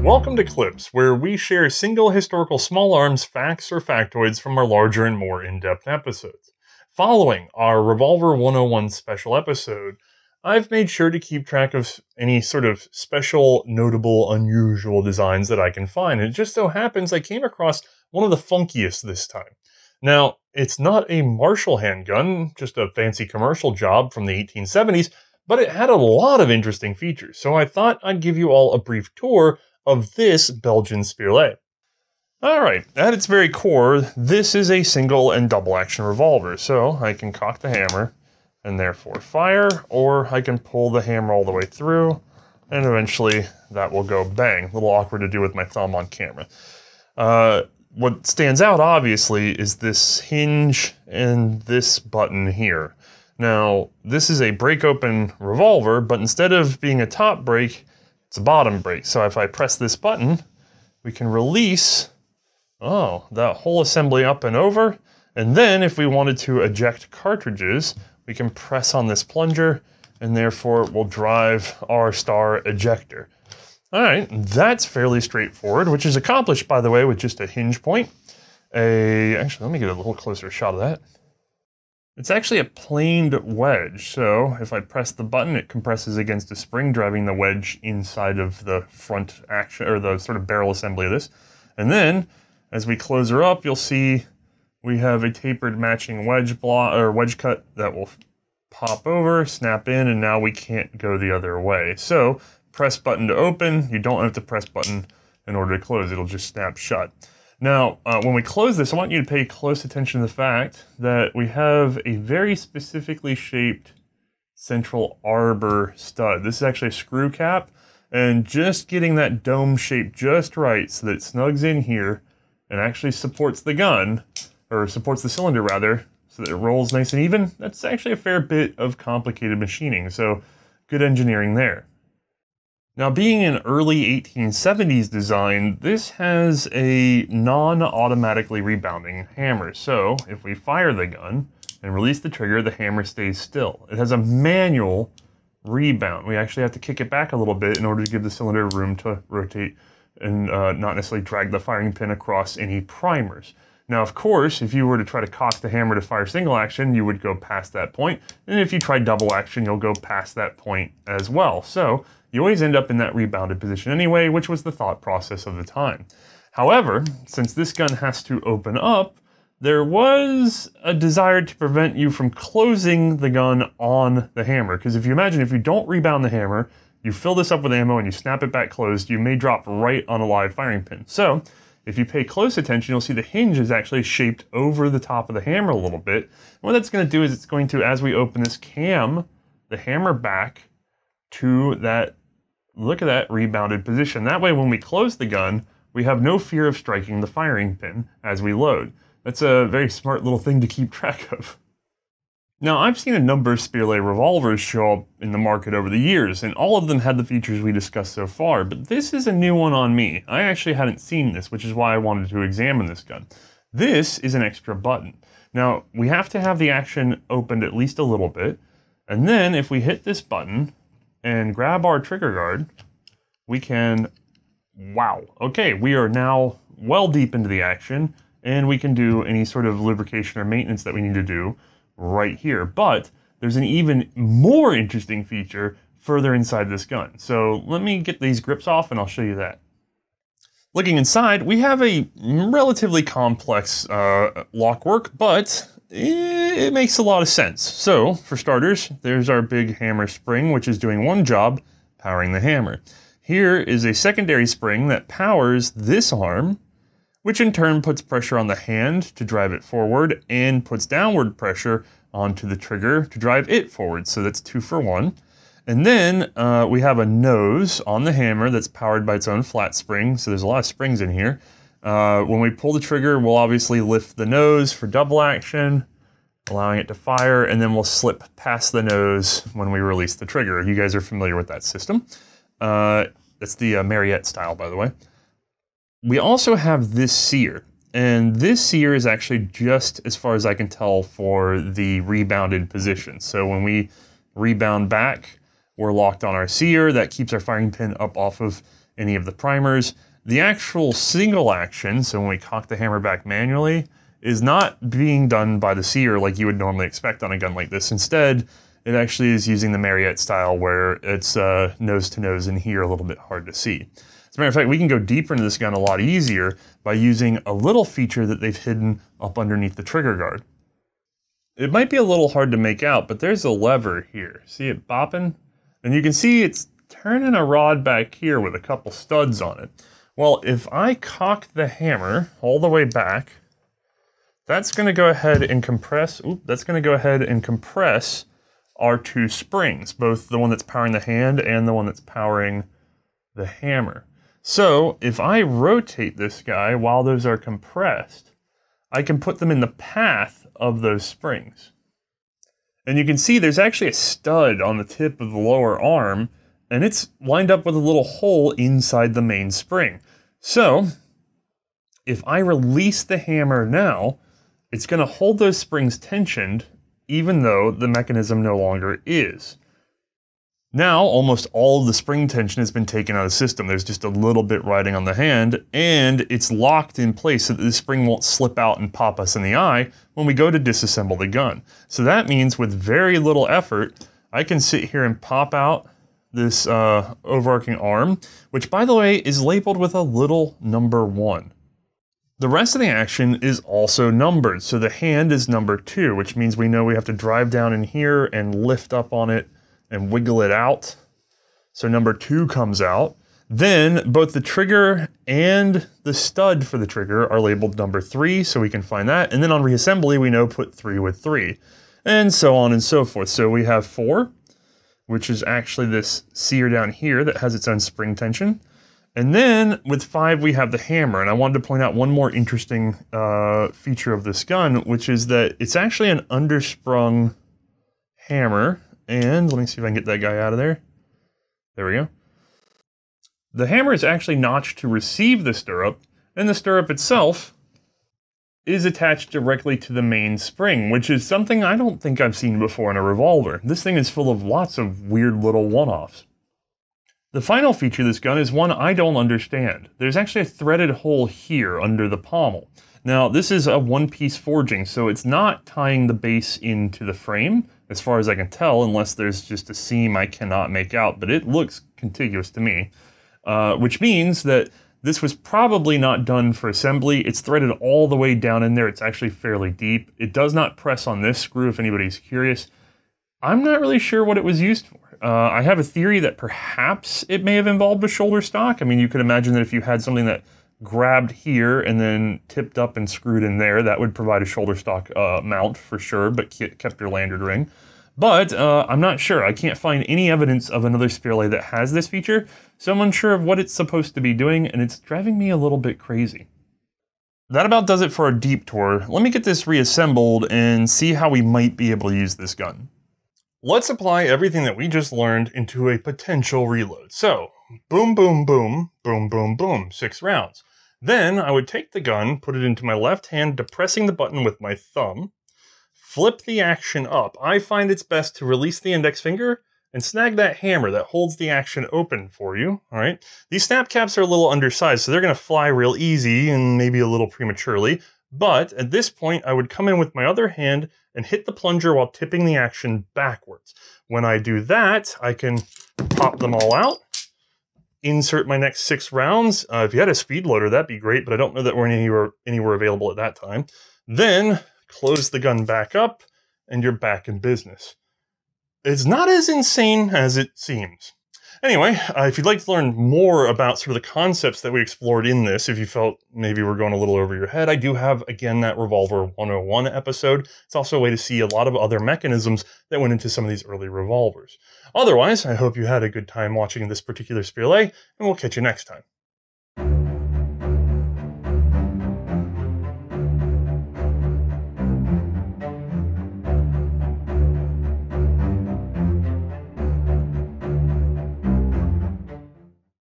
welcome to Clips, where we share single historical small arms facts or factoids from our larger and more in-depth episodes. Following our Revolver 101 special episode, I've made sure to keep track of any sort of special, notable, unusual designs that I can find, and it just so happens I came across one of the funkiest this time. Now, it's not a Marshall handgun, just a fancy commercial job from the 1870s, but it had a lot of interesting features, so I thought I'd give you all a brief tour of this Belgian Spirlet. Alright, at its very core, this is a single and double action revolver, so I can cock the hammer and therefore fire, or I can pull the hammer all the way through, and eventually that will go bang. A little awkward to do with my thumb on camera. What stands out, obviously, is this hinge and this button here. Now, this is a break-open revolver, but instead of being a top break, it's a bottom break. So if I press this button, we can release, that whole assembly up and over. And then if we wanted to eject cartridges, we can press on this plunger, and therefore we'll drive our star ejector. All right, that's fairly straightforward, which is accomplished, by the way, with just a hinge point. Actually, let me get a little closer shot of that. It's actually a planed wedge, so if I press the button, it compresses against a spring, driving the wedge inside of the front action, or the sort of barrel assembly of this. And then, as we close her up, you'll see we have a tapered matching wedge cut that will pop over, snap in, and now we can't go the other way. So, press button to open. You don't have to press button in order to close. It'll just snap shut. Now, when we close this, I want you to pay close attention to the fact that we have a very specifically shaped central arbor stud. This is actually a screw cap, and just getting that dome shape just right so that it snugs in here and actually supports the gun, or supports the cylinder rather, so that it rolls nice and even, that's actually a fair bit of complicated machining, so good engineering there. Now, being an early 1870s design, this has a non-automatically rebounding hammer. So, if we fire the gun and release the trigger, the hammer stays still. It has a manual rebound. We actually have to kick it back a little bit in order to give the cylinder room to rotate and not necessarily drag the firing pin across any primers. Now, of course, if you were to try to cock the hammer to fire single action, you would go past that point. And if you try double action, you'll go past that point as well. So, you always end up in that rebounded position anyway, which was the thought process of the time. However, since this gun has to open up, there was a desire to prevent you from closing the gun on the hammer. Because if you imagine, if you don't rebound the hammer, you fill this up with ammo and you snap it back closed, you may drop right on a live firing pin. So, if you pay close attention, you'll see the hinge is actually shaped over the top of the hammer a little bit. And what that's going to do is it's going to, as we open this, cam the hammer back to that, look at that, rebounded position. That way, when we close the gun, we have no fear of striking the firing pin as we load. That's a very smart little thing to keep track of. Now, I've seen a number of Spirlet revolvers show up in the market over the years, and all of them had the features we discussed so far, but this is a new one on me. I actually hadn't seen this, which is why I wanted to examine this gun. This is an extra button. Now, we have to have the action opened at least a little bit, and then if we hit this button and grab our trigger guard, we can, wow, okay, we are now well deep into the action, and we can do any sort of lubrication or maintenance that we need to do right here. But there's an even more interesting feature further inside this gun. So let me get these grips off and I'll show you that. Looking inside, we have a relatively complex lock work, but it makes a lot of sense. So, for starters, there's our big hammer spring, which is doing one job, powering the hammer. Here is a secondary spring that powers this arm, which in turn puts pressure on the hand to drive it forward and puts downward pressure onto the trigger to drive it forward. So that's 2 for 1. And then we have a nose on the hammer that's powered by its own flat spring. So there's a lot of springs in here. When we pull the trigger, we'll obviously lift the nose for double action, allowing it to fire, and then we'll slip past the nose when we release the trigger. You guys are familiar with that system. That's the Marriott style, by the way. We also have this sear, and this sear is actually just, as far as I can tell, for the rebounded position. So when we rebound back, we're locked on our sear. That keeps our firing pin up off of any of the primers. The actual single action, so when we cock the hammer back manually, is not being done by the seer like you would normally expect on a gun like this. Instead, it actually is using the Marriott style where it's nose to nose and here a little bit hard to see. As a matter of fact, we can go deeper into this gun a lot easier by using a little feature that they've hidden up underneath the trigger guard. It might be a little hard to make out, but there's a lever here. See it bopping? And you can see it's turning a rod back here with a couple studs on it. Well, if I cock the hammer all the way back, that's going to go ahead and compress, our two springs, both the one that's powering the hand and the one that's powering the hammer. So if I rotate this guy while those are compressed, I can put them in the path of those springs. And you can see there's actually a stud on the tip of the lower arm, and it's lined up with a little hole inside the main spring. So if I release the hammer now, it's going to hold those springs tensioned even though the mechanism no longer is. Now, almost all of the spring tension has been taken out of the system. There's just a little bit riding on the hand, and it's locked in place so that the spring won't slip out and pop us in the eye when we go to disassemble the gun. So that means with very little effort, I can sit here and pop out this overarching arm, which by the way is labeled with a little number 1. The rest of the action is also numbered. So the hand is number 2, which means we know we have to drive down in here and lift up on it and wiggle it out. So number 2 comes out. Then both the trigger and the stud for the trigger are labeled number 3, so we can find that. And then on reassembly, we know put 3 with 3, and so on and so forth. So we have 4, which is actually this sear down here that has its own spring tension. And then with 5, we have the hammer. And I wanted to point out one more interesting feature of this gun, which is that it's actually an undersprung hammer. And let me see if I can get that guy out of there. There we go. The hammer is actually notched to receive the stirrup, and the stirrup itself is attached directly to the main spring, which is something I don't think I've seen before in a revolver. This thing is full of lots of weird little one-offs. The final feature of this gun is one I don't understand. There's actually a threaded hole here under the pommel. Now, this is a one-piece forging, so it's not tying the base into the frame, as far as I can tell, unless there's just a seam I cannot make out, but it looks contiguous to me. Which means that this was probably not done for assembly. It's threaded all the way down in there. It's actually fairly deep. It does not press on this screw if anybody's curious. I'm not really sure what it was used for. I have a theory that perhaps it may have involved a shoulder stock. I mean, you could imagine that if you had something that grabbed here and then tipped up and screwed in there, that would provide a shoulder stock mount for sure, but kept your landed ring. But I'm not sure. I can't find any evidence of another Spirlet that has this feature, so I'm unsure of what it's supposed to be doing, and it's driving me a little bit crazy. That about does it for our deep tour. Let me get this reassembled and see how we might be able to use this gun. Let's apply everything that we just learned into a potential reload. So, boom, boom, boom, boom, boom, boom, 6 rounds. Then I would take the gun, put it into my left hand, depressing the button with my thumb, flip the action up. I find it's best to release the index finger and snag that hammer that holds the action open for you, all right? These snap caps are a little undersized, so they're gonna fly real easy and maybe a little prematurely, but at this point, I would come in with my other hand and hit the plunger while tipping the action backwards. When I do that, I can pop them all out, insert my next 6 rounds. If you had a speed loader, that'd be great, but I don't know that we're anywhere available at that time. Then close the gun back up, and you're back in business. It's not as insane as it seems. Anyway, if you'd like to learn more about sort of the concepts that we explored in this, if you felt maybe we're going a little over your head, I do have, again, that Revolver 101 episode. It's also a way to see a lot of other mechanisms that went into some of these early revolvers. Otherwise, I hope you had a good time watching this particular Spirlet, and we'll catch you next time.